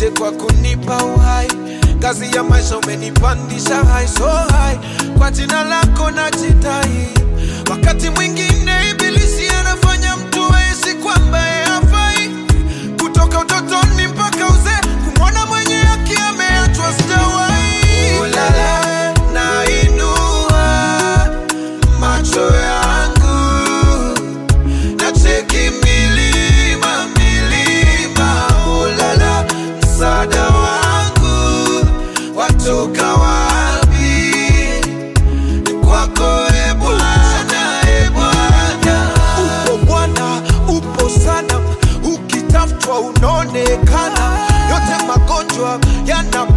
asante kwa kunipa uhai. Kazi ya maisha umenipandisha high, so high. Kwa jina lako najidai. Wakati mwingine ibilisi anafanya mtu ahisi kwamba hafai. Kutoka utotoni mpaka uzee, kumwona mwenye haki ameachwa sijawahi. Ulala nainua macho yangu, nacheki milima milima. Ulala msaada wangu watoka wapi? Kwako e Bwana, e Bwana. Upo Bwana, upo sana, ukitafutwa unaonekana. Yote magonjwa yana